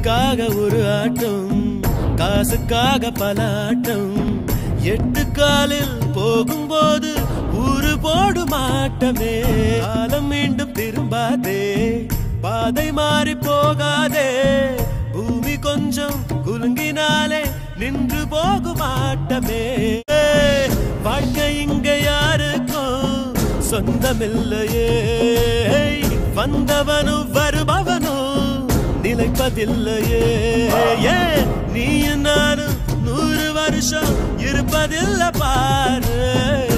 காசுக்காக ஒரு ஆட்டம், காசுக்காக பல ஆட்டம். 8 காலில் போகும்போது ஊரு போடு மாட்டமே. காலம் மீண்டும் திரும்பாதே, பாதை மாறி போகாதே. பூமி கொஞ்சம் குலுங்கினாலே நின்று போகும் ஆட்டமே. வாழ்க்கை இங்க யாருக்கும் சொந்தமில்லையே. வந்தவனும் வருபவனும் நிலைப்பதில்லையே. நீ நானும் 100 வருஷம் இருப்பதில்லை பாரு.